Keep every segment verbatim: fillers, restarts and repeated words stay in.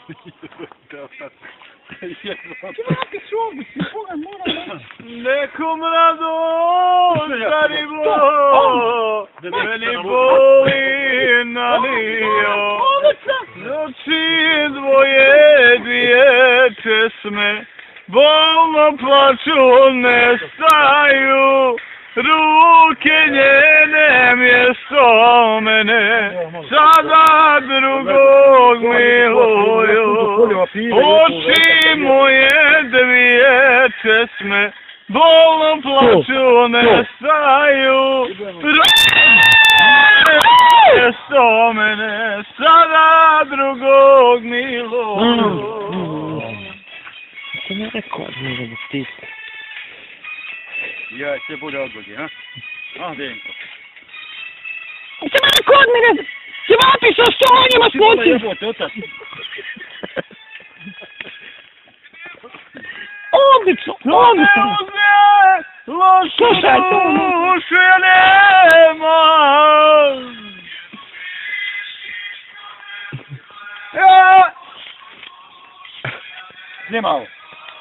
Čuvaki su ovdje, si Boga moram. Nekom radost, starivo, meni boli nalio. Noći dvoje, dvije česme, bolno plaću, ne staju. Ruke njene mjesto mene, sada drugog miluju. Oči moje dvije česme, bolno plaću, ne staju. Ruke mjesto mene, sada drugog miluju. To ne rekao, ne da stisne. Ja, se bude odgodi, ha? A, Denko. Ti me kod mene, ti vapi sa stolonjima snoći. Ti jebote, otac. Odlično, odlično. Slušaj, to duše nema. Ja. Nema ovo.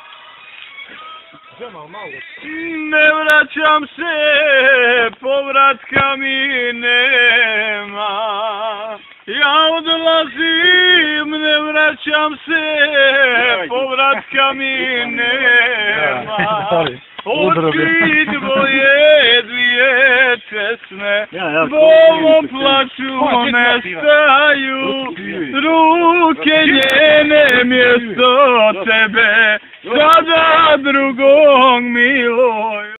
Ne vraćam se, povratka mi nema. Ja odlazim, ne vraćam se, povratka mi nema. Oči dvoje, dvije česme, bolno plaću, ne staju. Ruke njene mjesto tebe, sada drugog miluju.